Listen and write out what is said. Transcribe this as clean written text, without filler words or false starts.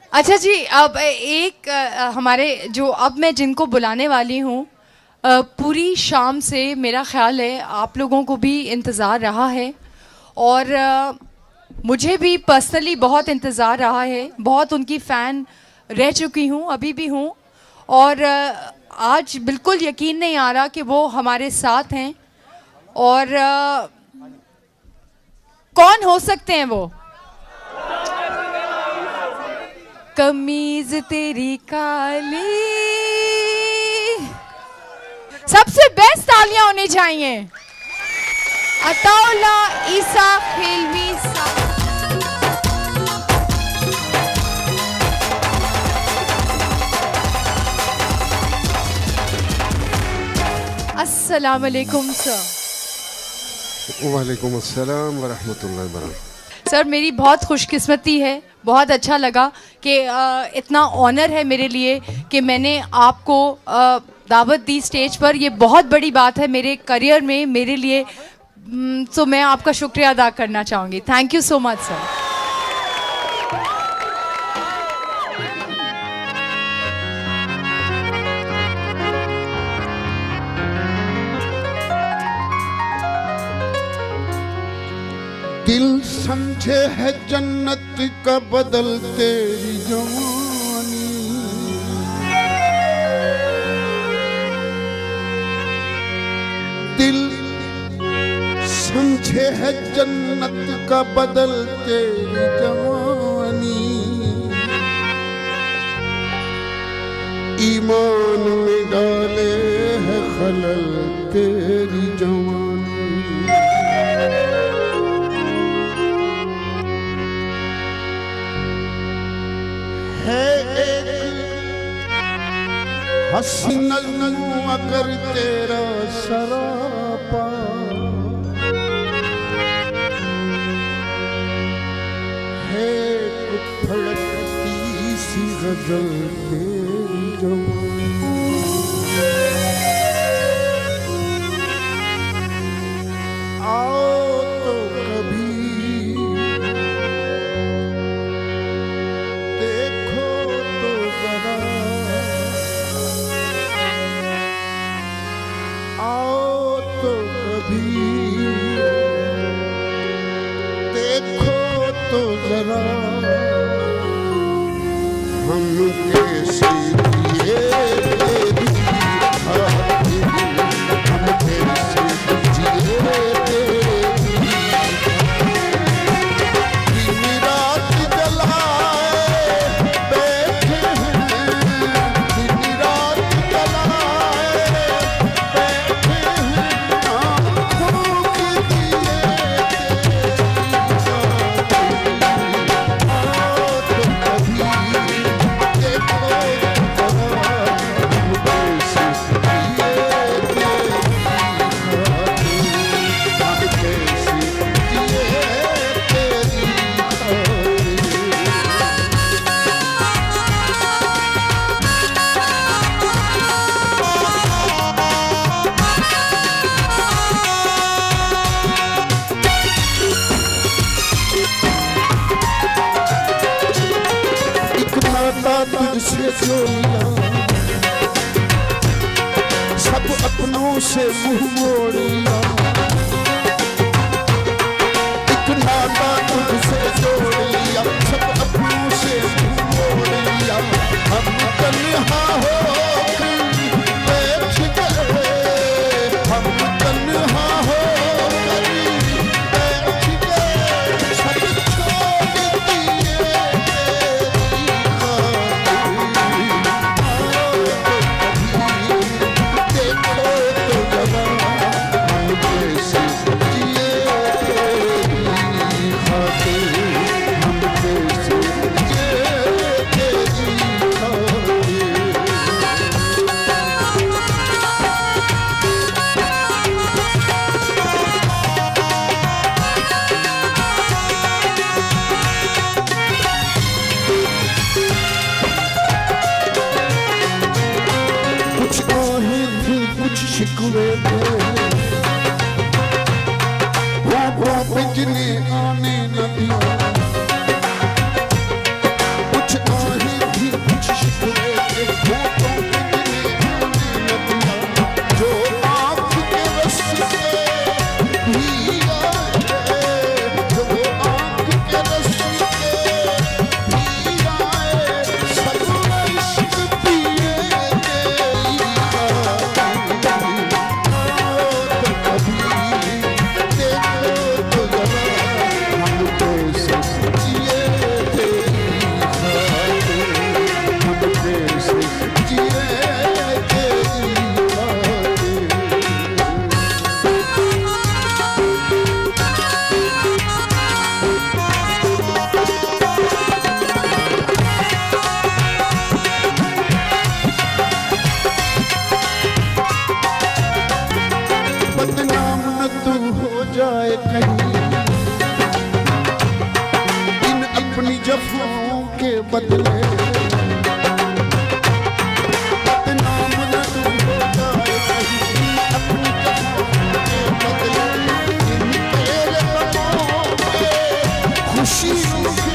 अच्छा जी, अब एक हमारे जो अब मैं जिनको बुलाने वाली हूँ, पूरी शाम से मेरा ख्याल है आप लोगों को भी इंतज़ार रहा है और मुझे भी पर्सनली बहुत इंतज़ार रहा है। बहुत उनकी फ़ैन रह चुकी हूँ, अभी भी हूँ, और आज बिल्कुल यकीन नहीं आ रहा कि वो हमारे साथ हैं। और कौन हो सकते हैं वो? कमीज तेरी काली। सबसे बेस्ट तालियां होनी चाहिए। अताउल्ला ईसा खिलमी अस्सलाम वालेकुम सर। वालेकुम अस्सलाम व रहमतुल्लाहि व बरकातहू। सर मेरी बहुत खुशकिस्मती है, बहुत अच्छा लगा कि इतना ऑनर है मेरे लिए कि मैंने आपको दावत दी स्टेज पर। ये बहुत बड़ी बात है मेरे करियर में, मेरे लिए। तो मैं आपका शुक्रिया अदा करना चाहूँगी। Thank you so much sir. दिल समझे है जन्नत का बदल तेरी जवानी, दिल समझे है जन्नत का बदल तेरी जवानी, ईमान में डाले है खलल तेरी जवानी। है एक हसी नज़्म अगर तेरा सरापा, है फड़कती सी गजल तेरी जवानी। आओ तो कभी तो जरा हम कैसे जिए तेरी खातिर, हम कैसे जिए तेरी दिन रात जलाए बैठे हैं, दिन रात जलाए बैठे हैं, आँखों के दिए तुझसे जो लिया, सब अपनों से मुँह मोड़ लिया। एक नाता तुझसे जोड़ लिया, सब अपनों से मुँह मोड़ लिया। हम तन्हा हो बैठ गए, हम तन्हा हो बैठ गए, सब छोड़ दिए। शिकवे थे वो जिन्हें आने न दिया, कुछ आहे के बदले बदनाम न तू हो जाए कहीं अपनी कहानी के बदले इन तेरे गमों में खुशी